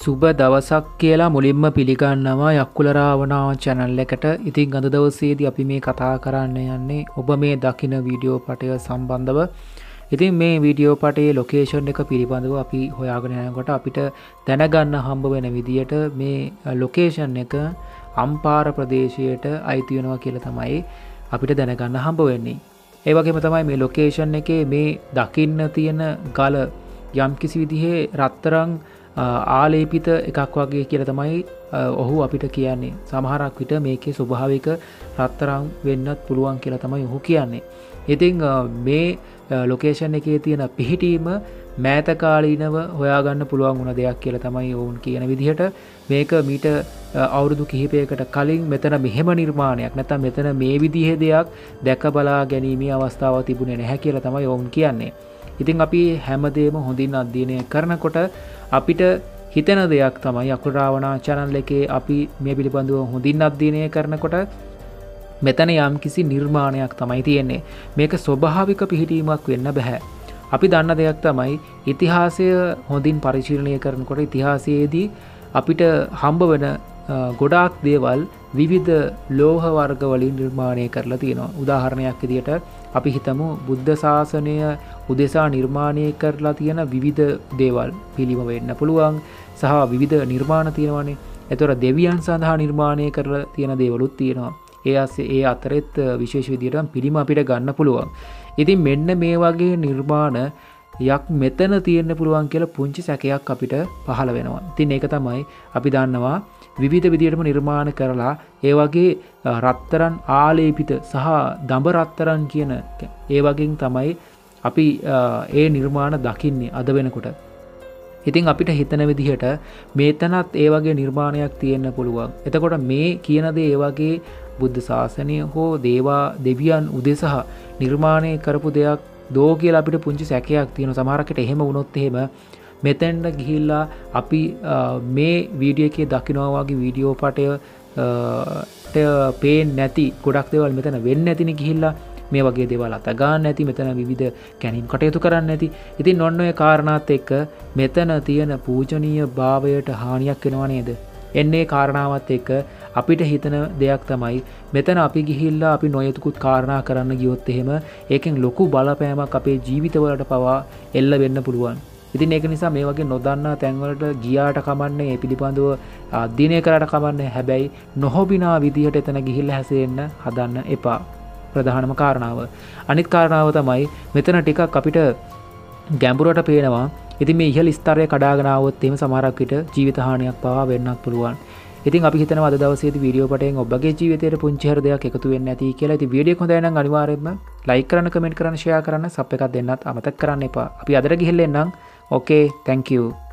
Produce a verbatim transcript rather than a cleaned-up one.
සුබ දවසක් කියලා මුලින්ම පිළිගන්නවා යක්කුල රාවණා channel එකට. ඉතින් අද දවසේදී අපි මේ කතා කරන්න යන්නේ ඔබ මේ දකින වීඩියෝ පටය සම්බන්ධව. ඉතින් මේ වීඩියෝ පටයේ ලොකේෂන් එක පිළිබඳව අපි හොයාගෙන යනකොට අපිට දැනගන්න හම්බ වෙන විදියට මේ ලොකේෂන් එක අම්පාර ප්‍රදේශයට අයිති වෙනවා කියලා තමයි අපිට දැනගන්න හම්බ වෙන්නේ. ඒ වගේම තමයි මේ ලොකේෂන් එකේ මේ දකින්න තියෙන ගල යම්කිසි විදිහේ රත්තරන් ආලේපිත එකක් වගේ කියලා තමයි ඔහු අපිට කියන්නේ. සමහරක් විට මේකේ ස්වභාවික රත්තරන් වෙන්නත් පුළුවන් කියලා තමයි ඔහු කියන්නේ. ඉතින් මේ ලොකේෂන් එකේ තියෙන පිහිටීම මෑත කාලීනව හොයාගන්න පුළුවන් වුණ දෙයක් කියලා තමයි ඔවුන් කියන විදිහට. මේක මීට අවුරුදු කිහිපයකට කලින් මෙතන මෙහෙම නිර්මාණයක් නැත්නම් මෙතන මේ විදිහේ දෙයක් දැක බලා ගැනීමේ අවස්ථාවක් තිබුණේ නැහැ කියලා තමයි ඔවුන් කියන්නේ. ඉතින් අපි හැමදේම හොඳින් අධ්‍යයනය කරනකොට අපිට හිතෙන දෙයක් තමයි යක්කුල රාවණා channel එකේ අපි මේ පිළිබඳව හොඳින් අධ්‍යයනය කරනකොට මෙතන යම්කිසි නිර්මාණයක් තමයි තියෙන්නේ. මේක ස්වභාවික පිහිටීමක් වෙන්න බෑ. අපි දන්න දෙයක් තමයි ඉතිහාසය හොඳින් පරිශීලනය කරනකොට ඉතිහාසයේදී අපිට හම්බ වෙන ගොඩාක් දේවල් විවිධ ලෝහ වර්ග වලින් නිර්මාණය කරලා තියෙනවා. උදාහරණයක් විදියට අපි හිතමු බුද්ධ ශාසනය උදෙසා නිර්මාණය කරලා තියෙන විවිධ දේවල් පිළිම වෙන්න පුළුවන් සහ විවිධ නිර්මාණ තියෙනවානේ. ඒතර දෙවියන් සඳහා නිර්මාණය කරලා තියෙන දේවලුත් තියෙනවා. ඒ ASCII ඒ අතරෙත් විශේෂ විදියට පිළිම අපිට ගන්න පුළුවන්. ඉතින් මෙන්න මේ වගේ නිර්මාණ යක් මෙතන තියෙන්න පුළුවන් කියලා පුංචි සැකයක් අපිට පහළ වෙනවා. ඉතින් ඒක තමයි අපි දන්නවා විවිධ විදියටම නිර්මාණ කරලා ඒ වගේ රත්තරන් ආලේපිත සහ දඹ රත්තරන් කියන ඒ වගේන් තමයි අපි ඒ නිර්මාණ දකින්නේ අද වෙනකොට. ඉතින් අපිට හිතන විදිහට මේතනත් ඒ වගේ නිර්මාණයක් තියෙන්න පුළුවන්. එතකොට මේ කියන දේ ඒ වගේ බුද්ධ ශාසනය හෝ දේවා දෙවියන් උදෙසා නිර්මාණය කරපු දෙයක් දෝ කියලා අපිට පුංචි සැකයක් තියෙනවා. සමහරකට එහෙම වුණොත් එහෙම මෙතෙන්ට ගිහිල්ලා අපි මේ වීඩියෝ එකේ දකිනවා වගේ වීඩියෝ පටය පේන්නේ නැති ගොඩක් දේවල් මෙතන වෙන්නේ නැතිනේ ගිහිල්ලා මේ වගේ දේවල් අත ගන්න නැති මෙතන විවිධ කැණීම් කටයුතු කරන්න නැති. ඉතින් ඔන්න ඔය කාරණාත් එක්ක මෙතන තියෙන පූජනීය භාවයට හානියක් වෙනව නේද? එන්නේ කාරණාවත් එක්ක අපිට හිතන දෙයක් තමයි මෙතන අපි ගිහිල්ලා අපි නොයෙකුත් කාරණා කරන්න ගියොත් එහෙම ඒකෙන් ලොකු බලපෑමක් අපේ ජීවිතවලට පවා එල්ල වෙන්න පුළුවන්. ඉතින් ඒක නිසා මේ වගේ නොදන්නා තැන්වලට ගියාට කමන්නේ ඒ පිළිබඳව අධ්‍යයනය කරාට කමන්නේ. හැබැයි නොහොබිනා විදිහට එතන ගිහිල්ලා හැසිරෙන්න හදන්න එපා. ප්‍රධානම කාරණාව. අනිත් කාරණාව තමයි මෙතන ටිකක් අපිට ගැඹුරට පේනවා. ඉතින් මේ ඉහළ ස්තරය කඩාගෙන ආවොත් එහෙම සමහරක් විට ජීවිත හානියක් පවා වෙන්නත් පුළුවන්. ඉතින් අපි හිතනවා අද දවසේදී වීඩියෝ පටයෙන් ඔබගේ ජීවිතයට පුංචි හර දෙයක් එකතු වෙන්නේ නැති කියලා. ඉතින් වීඩියෝ එක හොඳයි නම් අනිවාර්යයෙන්ම ලයික් කරන්න, කමෙන්ට් කරන්න, ෂෙයා කරන්න, සබ් එකක් දෙන්නත් අමතක කරන්න එපා. අපි අදට ගිහිල්ලා එන්නම්. Okay, thank you.